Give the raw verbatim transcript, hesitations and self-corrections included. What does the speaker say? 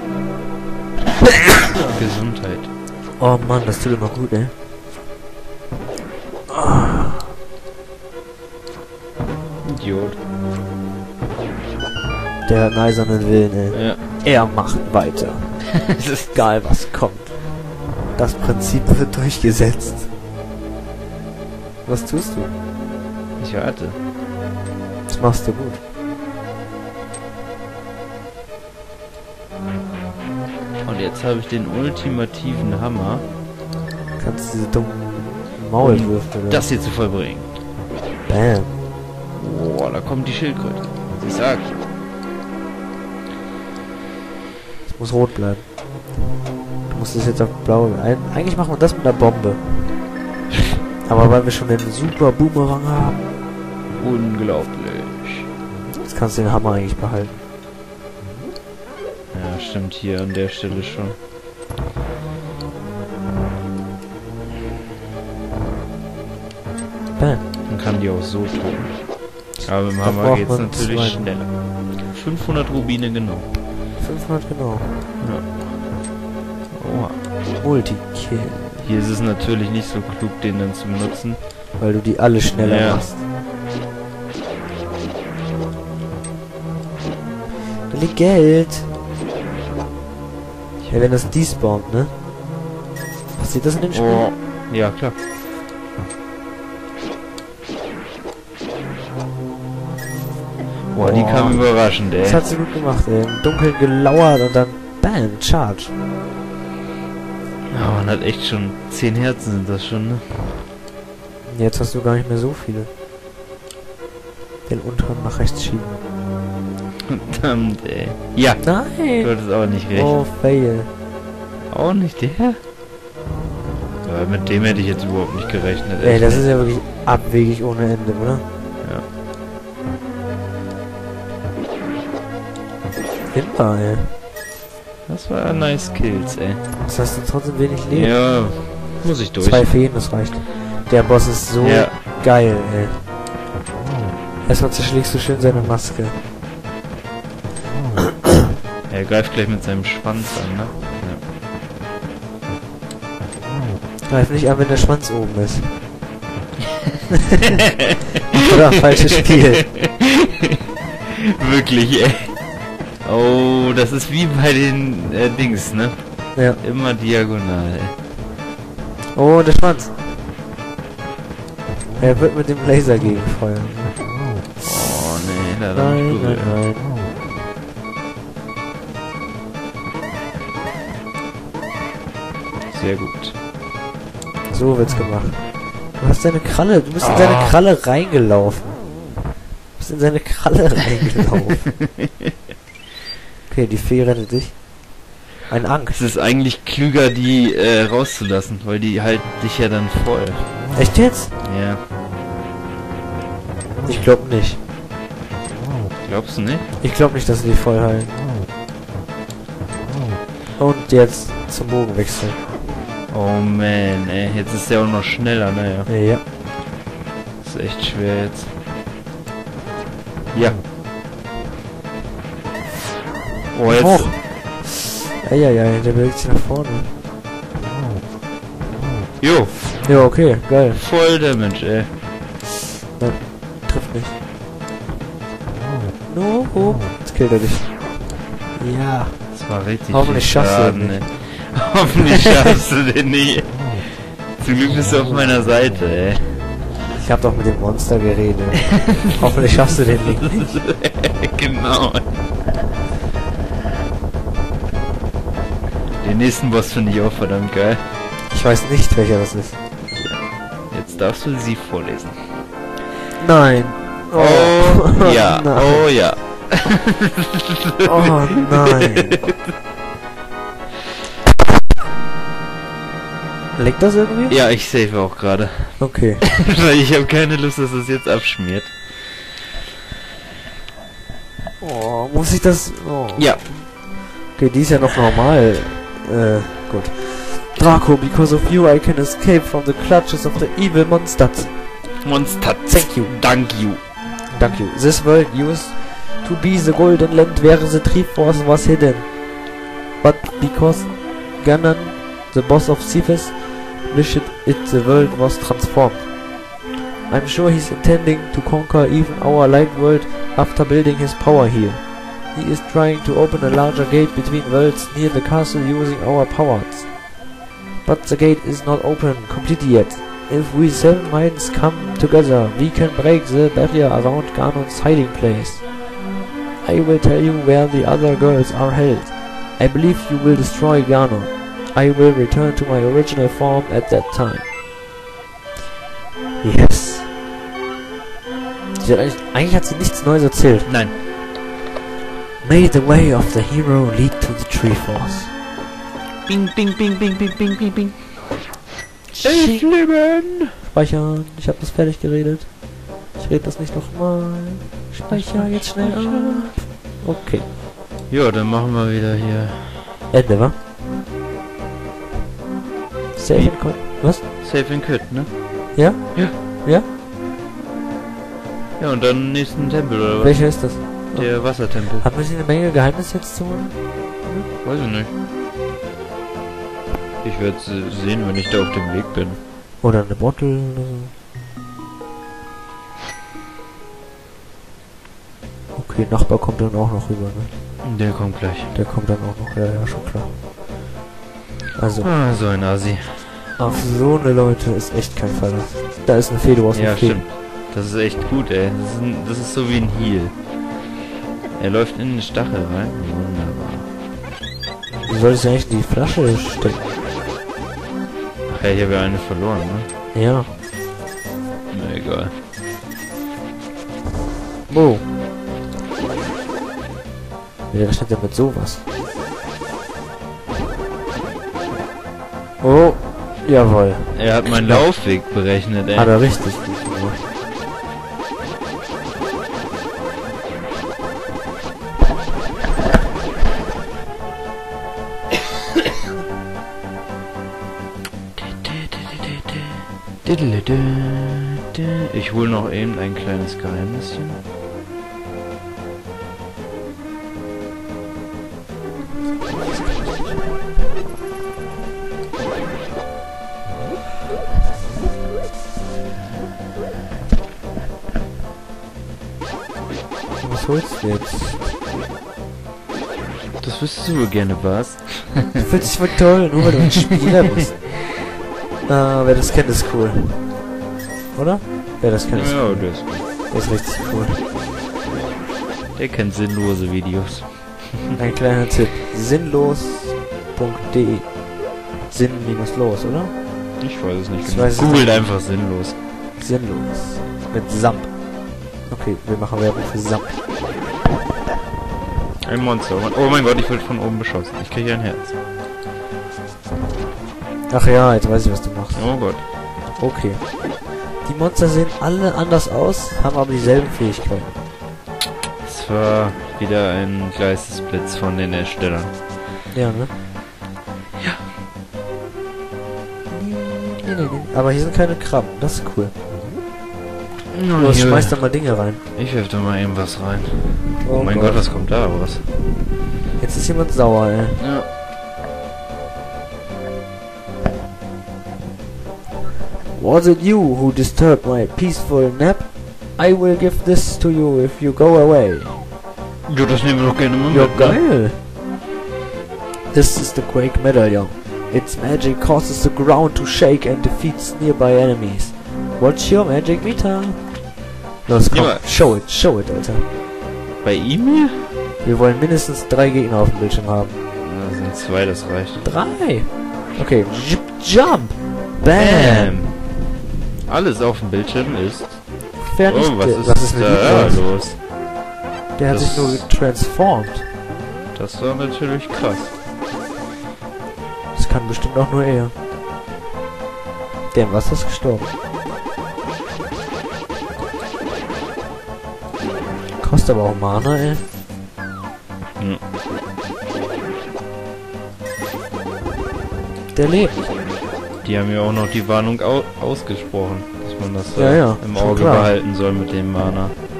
Gesundheit. Oh Mann, das tut immer gut, ey. Idiot. Der hat einen eisernen Willen, ey. Ja. Er macht weiter. Es ist egal, was kommt. Das Prinzip wird durchgesetzt. Was tust du? Ich warte. Das machst du gut. Und jetzt habe ich den ultimativen Hammer, Kannst diese dummen Maulwürfe, um das hier zu vollbringen. Bam. Boah, da kommt die Schildkröte. Ich sag. Es muss rot bleiben. Du musst es jetzt auf blau... Ein Eigentlich machen wir das mit einer Bombe. Aber weil wir schon den super Boomerang haben, Unglaublich. jetzt kannst du den Hammer eigentlich behalten. Ja, stimmt, hier an der Stelle schon. Bam. Man kann die auch so tun. Aber mit dem Da Hammer braucht geht's man natürlich zwei. schneller. fünfhundert Rubine genau. fünfhundert genau. Ja. Oha. Multikill. Hier ist es natürlich nicht so klug, den dann zu benutzen. Weil du die alle schneller Ja. machst. Da liegt Geld. Ja, wenn das despawnt, ne? Passiert das in dem Spiel? Oh. Ja, klar. Boah, die Boah. kam überraschend, ey. Das hat sie gut gemacht, ey. Im Dunkeln gelauert und dann bam, Charge. Ja, man hat echt schon zehn Herzen sind das schon, ne? Jetzt hast du gar nicht mehr so viele. Den unteren nach rechts schieben. Verdammt, ey. Ja, du Nein! hattest auch nicht recht. Oh, fail. Auch nicht der? Ja, mit dem hätte ich jetzt überhaupt nicht gerechnet. Ey, echt das nicht. ist ja wirklich abwegig ohne Ende, oder? Ja. Immer, ey. Das war nice Kills, ey. Das heißt, du trotzdem wenig Leben. Ja, muss ich durch. Zwei Feen, das reicht. Der Boss ist so Ja. geil, ey. Erstmal zerschlägst du schön seine Maske. Er greift gleich mit seinem Schwanz an, ne? Greif nicht an, wenn der Schwanz oben ist. Oder falsches Spiel. Wirklich, ey. Oh, das ist wie bei den äh, Dings, ne? Ja. Immer diagonal, ey. Oh, der Schwanz. Er wird mit dem Laser gegenfeuern. Oh, nee, da hat er Nein, mich nein, berührt. nein. Sehr gut. So wird's gemacht. Du hast deine Kralle, du bist in Ah. seine Kralle reingelaufen. Du bist in seine Kralle reingelaufen. Okay, die Fee rettet dich. Ein Angst. Es ist eigentlich klüger, die äh, rauszulassen, weil die halten dich ja dann voll. Echt jetzt? Ja. Ich glaub nicht. Glaubst du nicht? Ich glaub nicht, dass sie die voll heilen. Und jetzt zum Bogen wechseln. Oh man, ey. Jetzt ist der auch noch schneller, naja. Ja. Ist echt schwer jetzt. Ja. Oh, jetzt. Hoch. Eieiei, der bewegt sich nach vorne. Jo, Ja, okay, geil. voll Damage, ey. Nein, trifft nicht. No, oh. Jetzt killt er dich. Ja. Das war richtig Hoffentlich viel schaffst du Schaden, den ey. Hoffentlich schaffst du den nicht. Zum Glück bist du auf meiner Seite, ey. Ich hab doch mit dem Monster geredet. Hoffentlich schaffst du den Link nicht. Genau. Den nächsten Boss finde ich auch verdammt geil. Ich weiß nicht, welcher das ist. Jetzt darfst du sie vorlesen. Nein. Oh, ja, nein. oh ja. Oh nein. Leckt das irgendwie? Ja, ich save auch gerade. Okay. Weil ich habe keine Lust, dass es jetzt abschmiert. Oh, muss ich das... Oh. Ja. Okay, die ist ja noch normal. Äh, gut. Draco, because of you I can escape from the clutches of the evil monsters. Monster. Thank you. Thank you. Thank you. This world used to be the golden land where the Triforce was hidden. but because Ganon, the boss of Cephas, wished it the world was transformed. I'm sure he's intending to conquer even our light world after building his power here. He is trying to open a larger gate between worlds near the castle using our powers. But the gate is not open completely yet. If we seven minds come together, we can break the barrier around Ganon's hiding place. I will tell you where the other girls are held. I believe you will destroy Ganon. I will return to my original form at that time. Yes. Sie hat eigentlich, eigentlich hat sie nichts Neues erzählt. Nein. May the way of the hero lead to the Triforce. Bing, bing, bing, bing, bing, bing, bing, bing. Elf Leben! Speichern. Ich habe das fertig geredet. Ich rede das nicht nochmal. Speicher jetzt schnell ab. Okay. Ja, dann machen wir wieder hier. Ende, wa? Save and Quit. Was? Save and Quit, ne? Ja? Ja. Ja? Ja, und dann nächsten Tempel, oder was? Welcher ist das? Der Wassertempel. Haben wir hier eine Menge Geheimnisse jetzt zu holen? Weiß ich nicht. Ich werde sehen, wenn ich da auf dem Weg bin. Oder eine Bottle oder so. Okay, Nachbar kommt dann auch noch rüber, ne? Der kommt gleich. Der kommt dann auch noch, ja, ja, schon klar. Also, Ah, so ein Asi. auf so eine Leute ist echt kein Fall. Da ist eine Fede aus dem Ja, Feden. stimmt. Das ist echt gut, ey. Das ist, ein, das ist so wie ein Heal. Er läuft in den Stachel rein. Wunderbar. Wie soll ich eigentlich in die Flasche stecken? Ach ja, ich habe ja eine verloren, ne? Ja. Na egal. Wo? Wer rechnet denn mit sowas? Oh, jawohl. Er hat meinen Laufweg berechnet, ey. Hat er richtig gut gemacht. Ich hole noch eben ein kleines Geheimnischen. Was holst du jetzt? Das wüsstest du wohl gerne, was? Fühlt sich voll toll, nur weil du ein Spieler bist. Ah, wer das kennt, ist cool. Oder? Wer das kennt, ist Ja, cool. der ist gut. Der ist richtig cool. Der kennt sinnlose Videos. Ein kleiner Tipp. sinnlos punkt de Sinn minus los, oder? Ich weiß es nicht. Ich weiß es Googelt nicht. einfach sinnlos. Sinnlos. Mit Samp. Okay, wir machen Werbung für Samp. Ein Monster. Oh mein Gott, ich wurde von oben beschossen. Ich kriege ein Herz. Ach ja, jetzt weiß ich, was du machst. Oh Gott. Okay. Die Monster sehen alle anders aus, haben aber dieselben Fähigkeiten. Es war wieder ein Geistesblitz von den Erstellern. Ja, ne? Ja. Nee, nee, nee. Aber hier sind keine Krabben, das ist cool. No, Los, schmeiß da mal Dinge rein. Ich werf da mal eben was rein. Oh, Oh mein Gott, was kommt da raus? Jetzt ist jemand sauer, ey. Ja. Was it you who disturbed my peaceful nap? I will give this to you if you go away. Ja, das nehmen wir doch gerne mal Ja, mit, ne? geil. This is the Quake Medallion. Its magic causes the ground to shake and defeats nearby enemies. What's your magic meter? Los, komm, Ja. show it, show it, Alter. Bei ihm hier? Wir wollen mindestens drei Gegner auf dem Bildschirm haben. Da sind zwei, das reicht. Drei! Okay, J Jump! Bam! Bam! Alles auf dem Bildschirm ist... Fertig. Oh, was ist, was ist mit ihm da los? los? Der hat Das- sich nur transformed. Das war natürlich krass. Das kann bestimmt auch nur er. Der im Wasser ist gestorben. Kostet aber auch Mana, ey. Hm. Der lebt. Die haben ja auch noch die Warnung au ausgesprochen, dass man das Ja, äh, ja, im schon Auge klar. behalten soll mit dem Mana.